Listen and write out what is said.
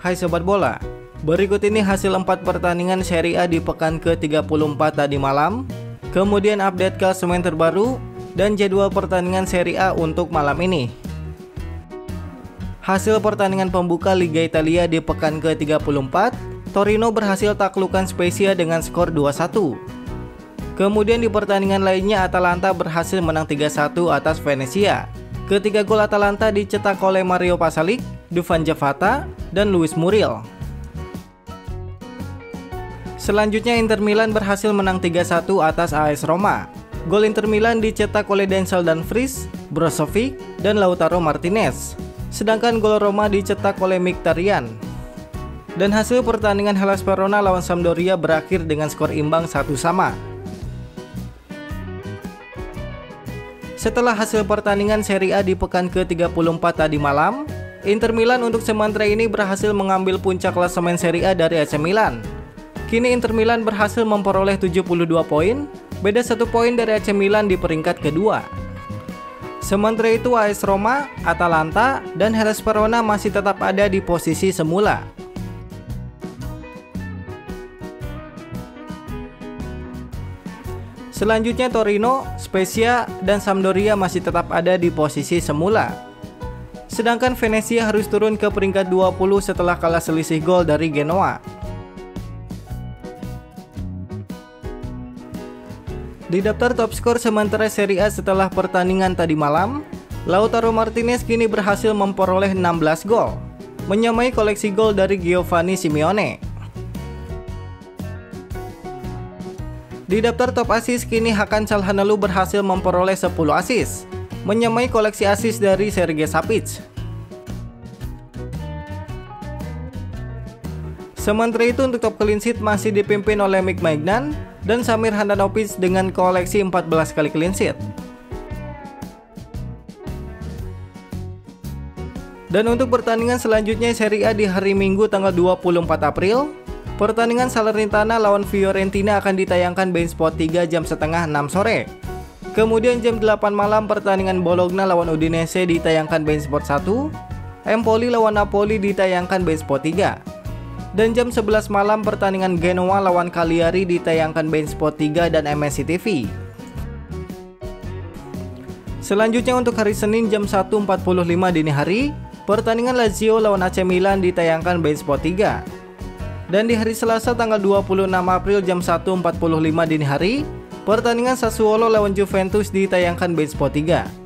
Hai Sobat Bola, berikut ini hasil 4 pertandingan Serie A di pekan ke-34 tadi malam, kemudian update klasemen terbaru, dan jadwal pertandingan Serie A untuk malam ini. Hasil pertandingan pembuka Liga Italia di pekan ke-34, Torino berhasil taklukkan Spezia dengan skor 2-1. Kemudian di pertandingan lainnya Atalanta berhasil menang 3-1 atas Venezia. Ketiga gol Atalanta dicetak oleh Mario Pasalic, Dufan Zapata, dan Luis Muriel. Selanjutnya Inter Milan berhasil menang 3-1 atas AS Roma. Gol Inter Milan dicetak oleh Denzel Dumfries, Brozovic, dan Lautaro Martinez. Sedangkan gol Roma dicetak oleh Mkhitaryan. Dan hasil pertandingan Hellas Verona lawan Sampdoria berakhir dengan skor imbang 1-1. Setelah hasil pertandingan Serie A di pekan ke-34 tadi malam, Inter Milan untuk sementara ini berhasil mengambil puncak klasemen Serie A dari AC Milan. Kini Inter Milan berhasil memperoleh 72 poin, beda 1 poin dari AC Milan di peringkat kedua. Sementara itu AS Roma, Atalanta, dan Hellas Verona masih tetap ada di posisi semula. Selanjutnya Torino, Spezia, dan Sampdoria masih tetap ada di posisi semula. Sedangkan Venezia harus turun ke peringkat 20 setelah kalah selisih gol dari Genoa. Di daftar top skor sementara Serie A setelah pertandingan tadi malam, Lautaro Martinez kini berhasil memperoleh 16 gol, menyamai koleksi gol dari Giovanni Simeone. Di daftar top assist kini Hakan Çalhanoğlu berhasil memperoleh 10 assist, menyamai koleksi assist dari Sergej Sapic. Sementara itu untuk top clean sheet masih dipimpin oleh Mike Maignan dan Samir Handanovic dengan koleksi 14 kali clean sheet. Dan untuk pertandingan selanjutnya Serie A di hari Minggu tanggal 24 April, pertandingan Salernitana lawan Fiorentina akan ditayangkan beIN Sport 3 jam setengah 6 sore. Kemudian jam 8 malam pertandingan Bologna lawan Udinese ditayangkan beIN Sport 1. Empoli lawan Napoli ditayangkan beIN Sport 3. Dan jam 11 malam pertandingan Genoa lawan Cagliari ditayangkan beIN Sport 3 dan MSI TV. Selanjutnya untuk hari Senin jam 1.45 dini hari, pertandingan Lazio lawan AC Milan ditayangkan beIN Sport 3. Dan di hari Selasa tanggal 26 April jam 1.45 dini hari, pertandingan Sassuolo lawan Juventus ditayangkan beIN Sport 3.